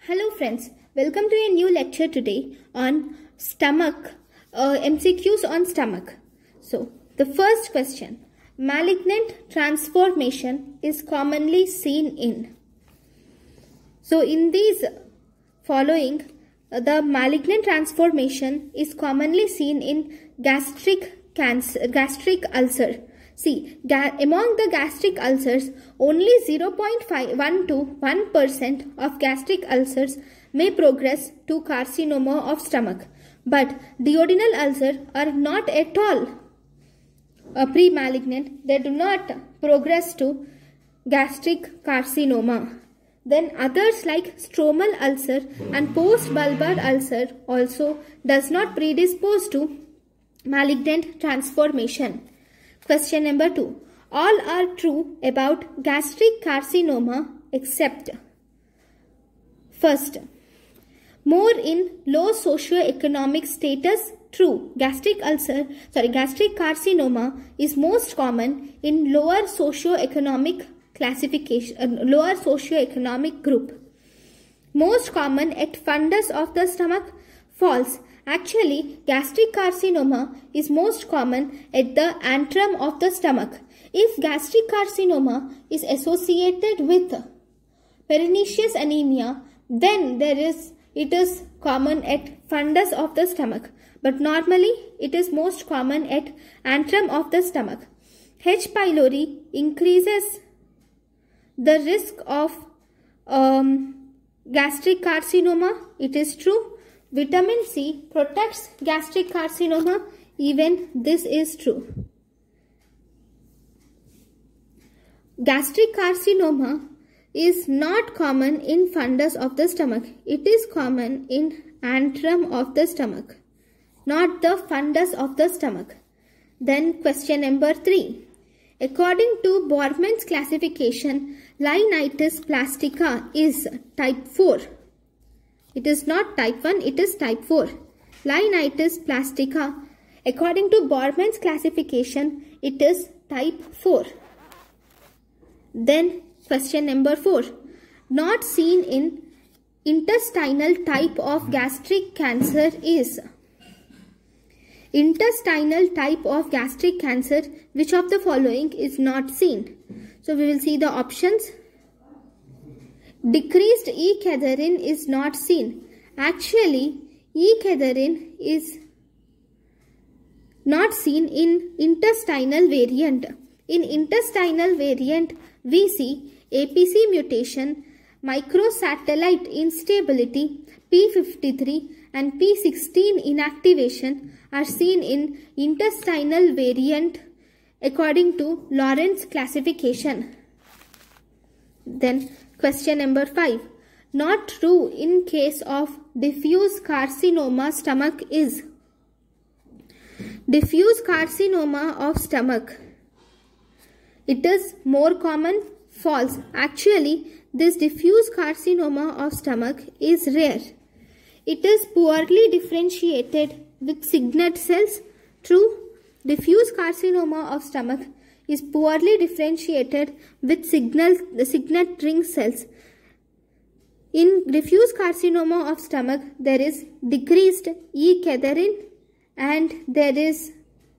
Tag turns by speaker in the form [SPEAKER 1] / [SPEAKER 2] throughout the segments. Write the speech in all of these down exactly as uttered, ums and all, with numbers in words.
[SPEAKER 1] Hello friends, welcome to a new lecture today on stomach, uh, M C Qs on stomach. So, the first question, malignant transformation is commonly seen in. So, in these following, uh, the malignant transformation is commonly seen in gastric cancer, gastric ulcer. See, among the gastric ulcers, only zero point one to one percent of gastric ulcers may progress to carcinoma of stomach. But duodenal ulcers are not at all uh, pre-malignant. They do not progress to gastric carcinoma. Then others like stromal ulcer and post-bulbar ulcer also does not predispose to malignant transformation. Question number two. All are true about gastric carcinoma except first, more in low socio-economic status. True. Gastric ulcer, sorry, gastric carcinoma is most common in lower socio-economic classification, uh, lower socio-economic group. Most common at fundus of the stomach. False. Actually, gastric carcinoma is most common at the antrum of the stomach. If gastric carcinoma is associated with pernicious anemia, then there is it is common at fundus of the stomach. But normally, it is most common at antrum of the stomach. H. pylori increases the risk of um, gastric carcinoma. It is true. Vitamin C protects gastric carcinoma. Even this is true. Gastric carcinoma is not common in fundus of the stomach. It is common in antrum of the stomach, not the fundus of the stomach. Then question number three. According to Borman's classification, Linitis plastica is type four. It is not type one, it is type four. Linitis plastica, according to Borman's classification, it is type four. Then question number four. Not seen in intestinal type of gastric cancer is. Intestinal type of gastric cancer, which of the following is not seen? So we will see the options. Decreased E. cadherin is not seen. Actually, E. cadherin is not seen in intestinal variant. In intestinal variant, we see A P C mutation, microsatellite instability, P fifty-three and P sixteen inactivation are seen in intestinal variant according to Lawrence classification. Then question number five. Not true in case of diffuse carcinoma stomach is. Diffuse carcinoma of stomach, it is more common. False. Actually, this diffuse carcinoma of stomach is rare. It is poorly differentiated with signet cells. True. Diffuse carcinoma of stomach is poorly differentiated with signal, the signet ring cells. In diffuse carcinoma of stomach, there is decreased E. cadherin and there is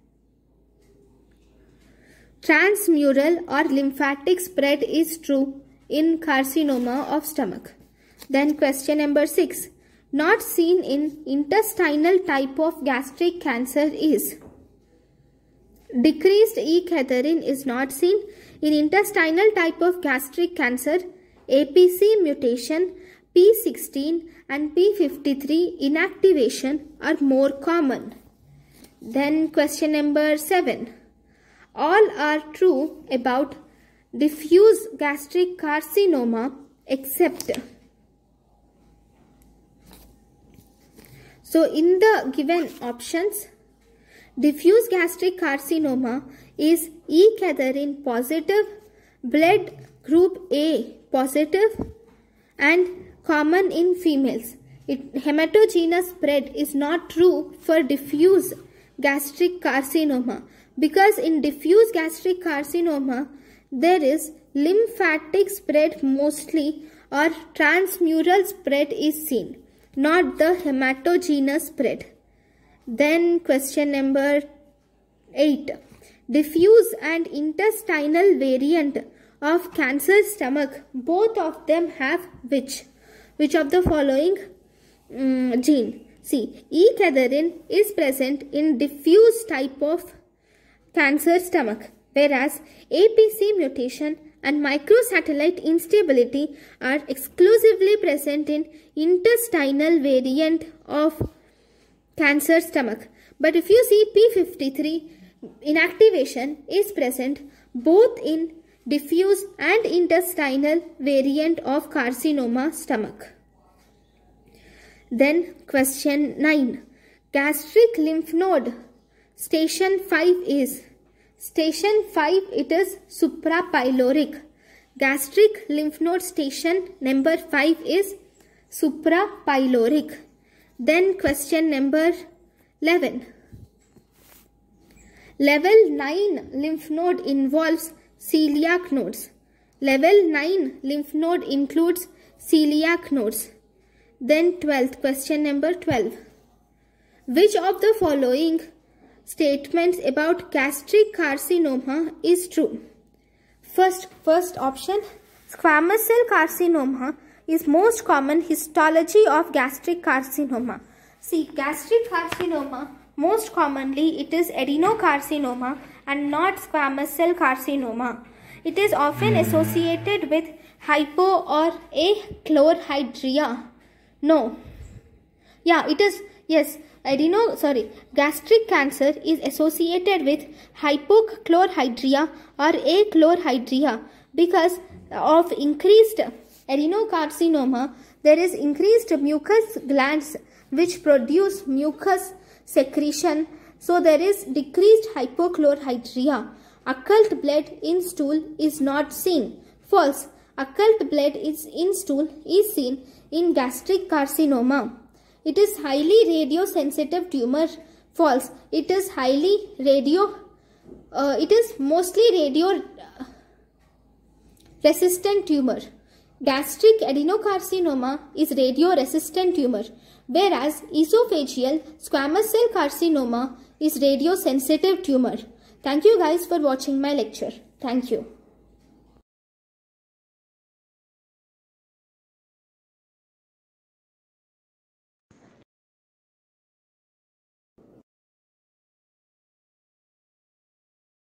[SPEAKER 1] transmural or lymphatic spread is true in carcinoma of stomach. Then question number six. Not seen in intestinal type of gastric cancer is. Decreased E. cadherin is not seen. In intestinal type of gastric cancer, A P C mutation, P sixteen and P fifty-three inactivation are more common. Then question number seven. All are true about diffuse gastric carcinoma except. So in the given options, diffuse gastric carcinoma is E. cadherin positive, blood group A positive and common in females. It, hematogenous spread is not true for diffuse gastric carcinoma because in diffuse gastric carcinoma there is lymphatic spread mostly or transmural spread is seen, not the hematogenous spread. Then question number eight. Diffuse and intestinal variant of cancer stomach, both of them have which? Which of the following um, gene? See, E-cadherin is present in diffuse type of cancer stomach, whereas A P C mutation and microsatellite instability are exclusively present in intestinal variant of cancer stomach. But if you see P fifty-three, inactivation is present both in diffuse and intestinal variant of carcinoma stomach. Then question nine. Gastric lymph node station five is station five, it is suprapyloric. Gastric lymph node station number five is suprapyloric. Then question number eleven. Level nine lymph node involves celiac nodes. Level nine lymph node includes celiac nodes. Then twelfth, question number twelve. Which of the following statements about gastric carcinoma is true? First, first option, squamous cell carcinoma is most common histology of gastric carcinoma. See, gastric carcinoma, most commonly it is adenocarcinoma and not squamous cell carcinoma. It is often associated with hypo or achlorhydria. No. Yeah, it is, yes, adeno, sorry, gastric cancer is associated with hypochlorhydria or achlorhydria because of increased adenocarcinoma. There is increased mucus glands which produce mucus secretion. So there is decreased hypochlorhydria. Occult blood in stool is not seen. False. Occult blood is in stool is seen in gastric carcinoma. It is highly radiosensitive tumor. False. It is highly radio, uh, it is mostly radio resistant tumor. Gastric adenocarcinoma is radio resistant tumor, whereas esophageal squamous cell carcinoma is radio sensitive tumor. Thank you guys for watching my lecture. Thank you.